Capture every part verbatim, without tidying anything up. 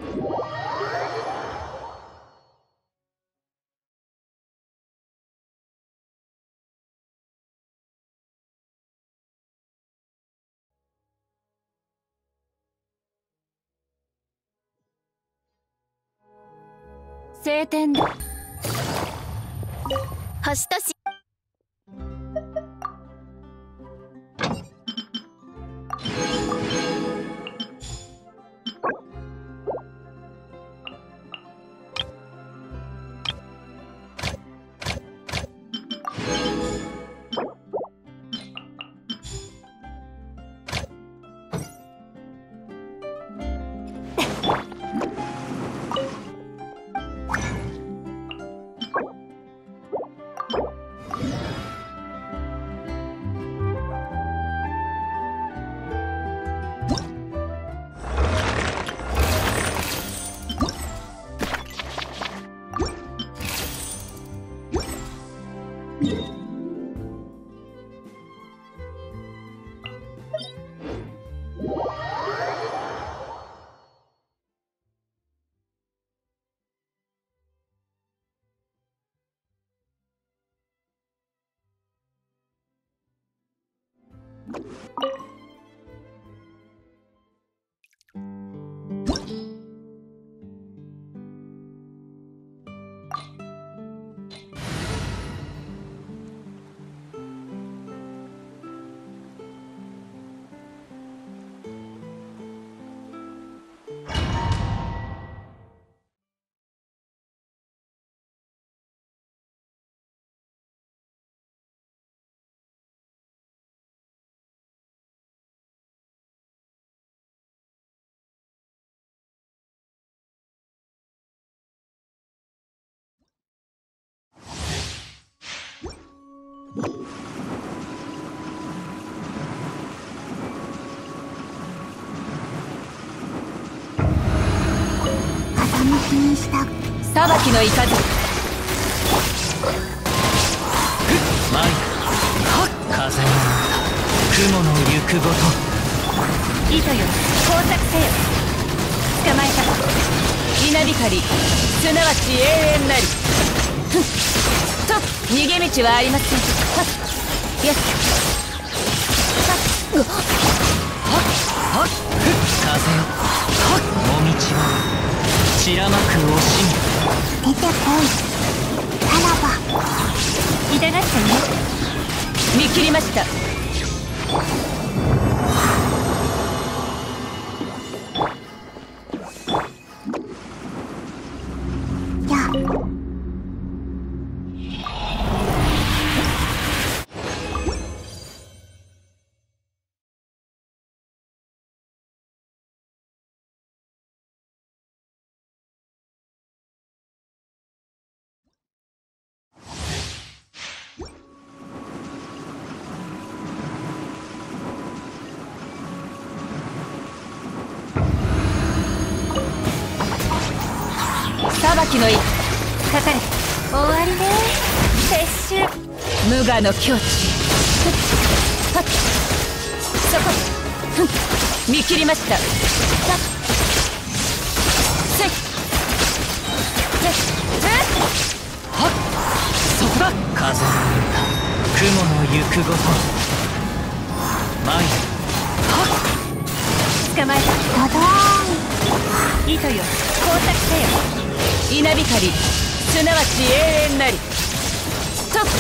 晴天だ。星とし裁きの雷。 舞風の雲の行くごと。 糸よ工作せよ。捕まえた。稲光すなわち永遠なり。ふんと逃げ道はありません。はっやっはっうっはっはっ風よはっもみちは散らまく惜しみ。 出てこいさらば。 痛がったね。見切りました。 じゃあ裁きの意かかれ。終わりね。撤収。無我の境地。はっそこ。ふん見切りました。さっせっせっはっそこだ。風の歌雲の行くごと。舞はっ捕まえた。 ドドーン。 糸よ工作せよ。稲光すなわち永遠なり。とっ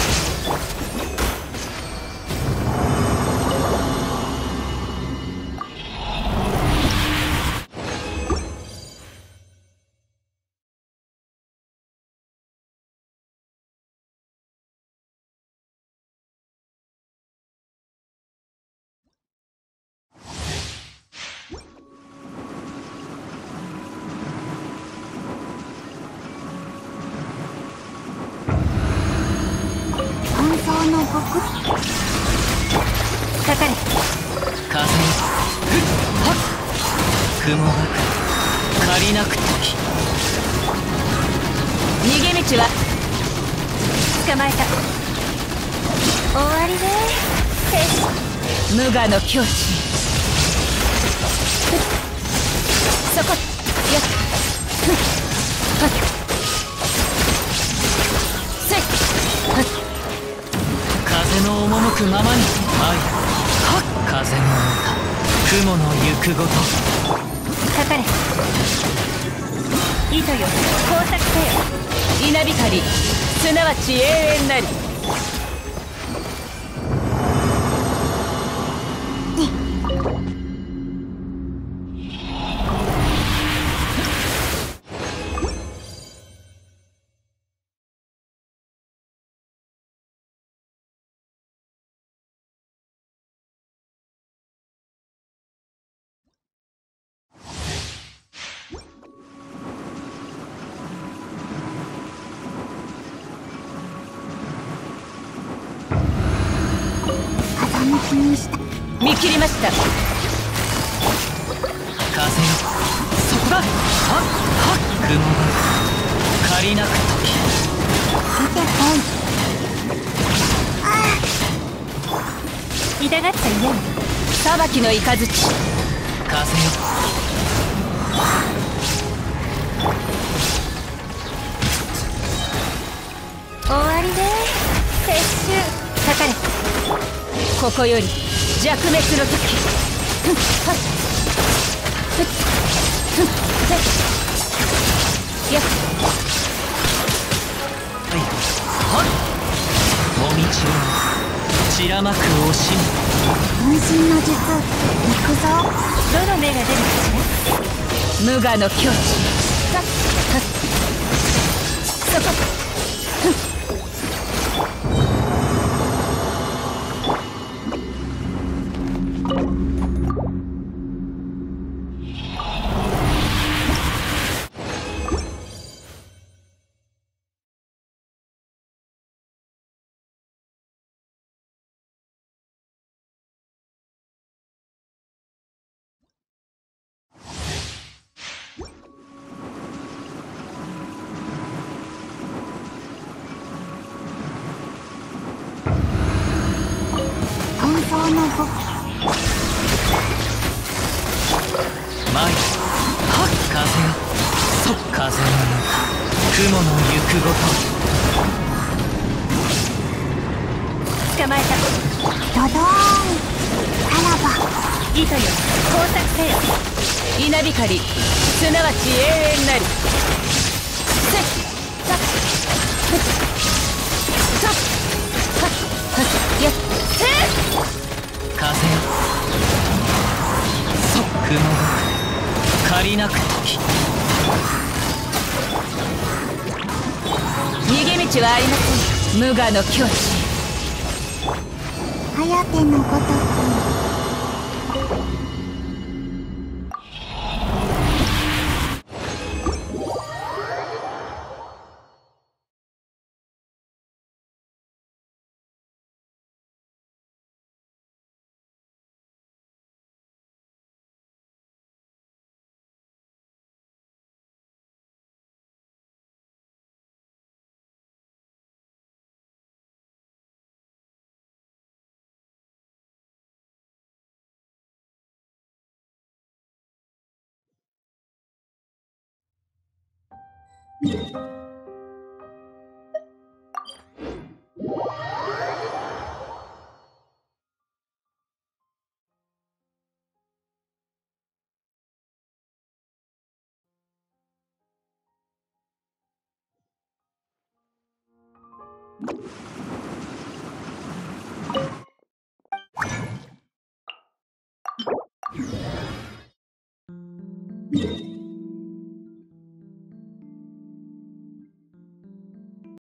の僕かかれ。 風はっ雲がく借りなく時。 逃げ道は捕まえた。終わりね。無我の境地。そこやっくままに舞いはっ風の歌雲の行くごとかかれ糸よ工作せよ稲光すなわち永遠なり風向きにした見切りました風よそこだはっはっ雲が借りなく時出てこい。 痛がっちゃいない裁きの雷風よ終わりで撤収かかれここより弱滅の時ふんはっふっふんせっやっはいはっもみちを散らまく惜しみ分身の術、行くぞ。 どの目が出るかしら無我の境地さっはっそこふん本当の語。 舞いはっ風よそっ風の雲の行くごと捕まえたドドーン。さらば。 糸よ工作せよ稲光すなわち永遠なりせっさっふっさっはっはっやっせっ風よそっ雲が借りなく時逃げ道はありません無我の境地颯のごとく。